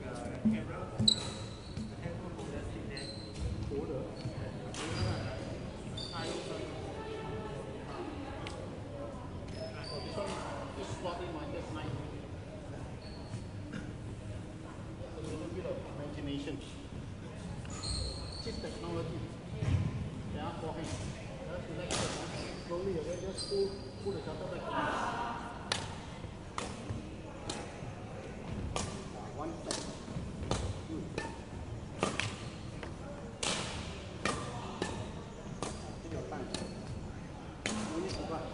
Chip technology. Yeah, forehand. Just relax it. Slowly away. Just pull the shutter back. One step. Good. Take your time. No need to rush.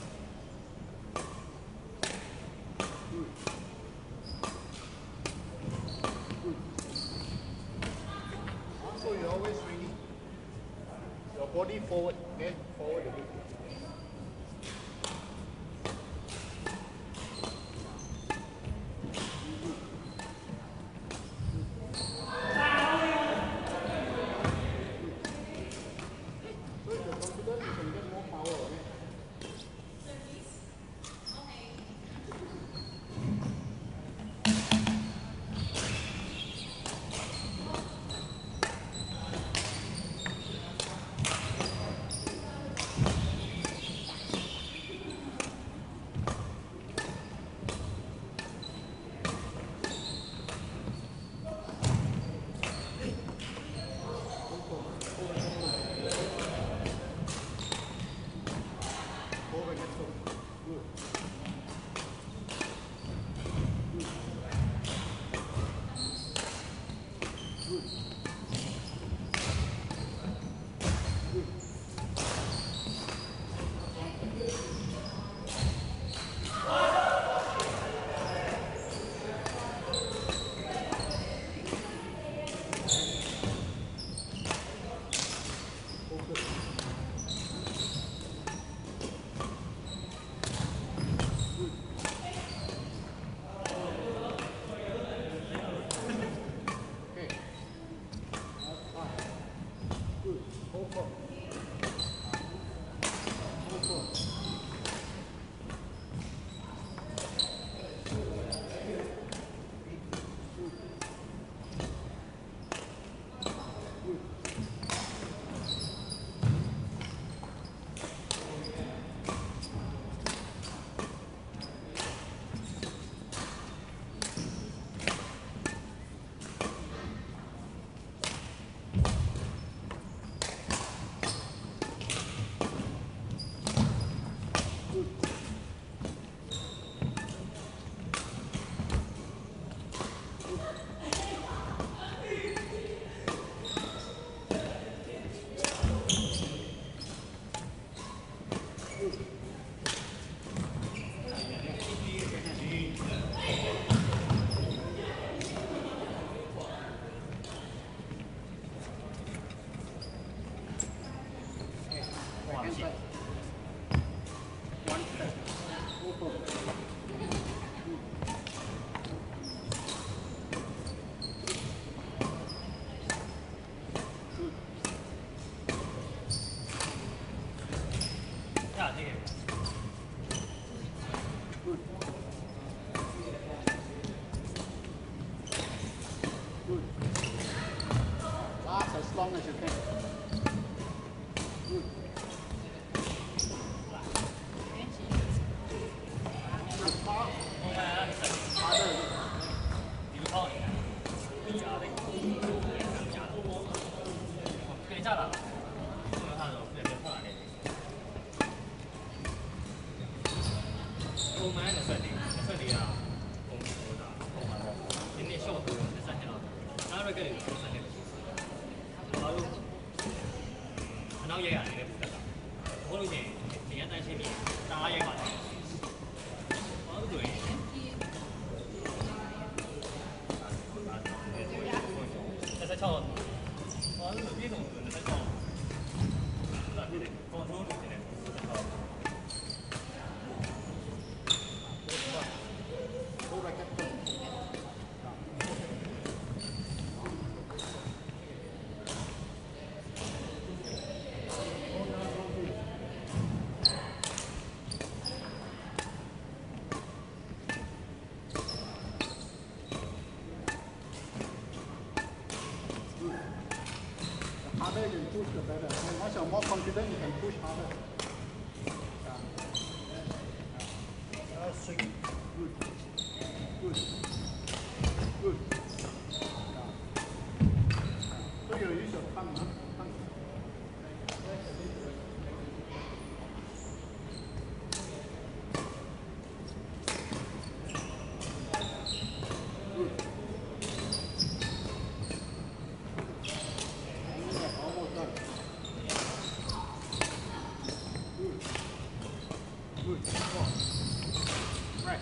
Good. Good. So you're always ready. Your body forward, okay? Forward a bit. So if you're confident, you can get more power, okay? Last as long as you can. Good. you're more confident, you can push harder. Swing. Good. Good. Good. So you use your tongue, huh? Tongue. Good. Almost done. Good. Good. Four. Press.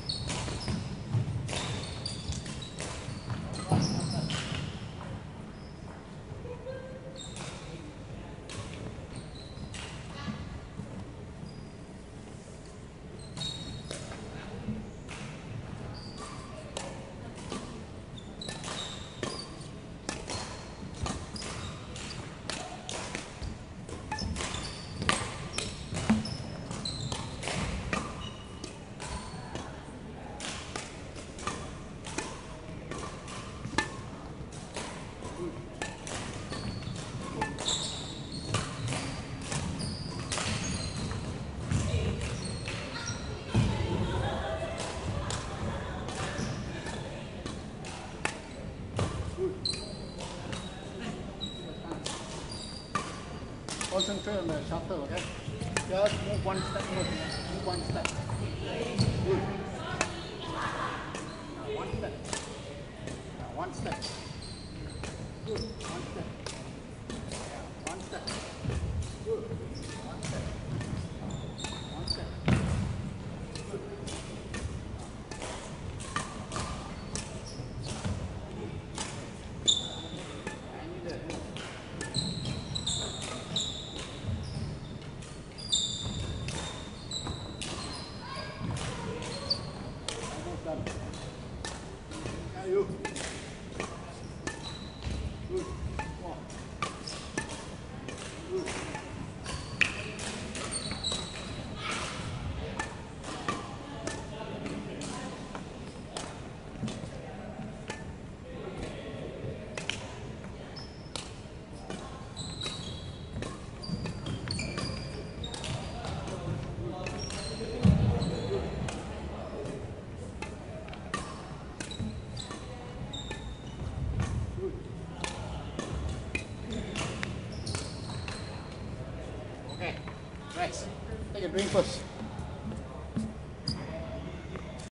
Concentrate on the shuttle, okay? Just move one step more. Move one step. Good. Now one step. Now one step. Good. One step. Yeah, one step. Good. One step. One step. Good. I need it. Done. Now you. Good. One. Good. Okay, rest. Take a drink first.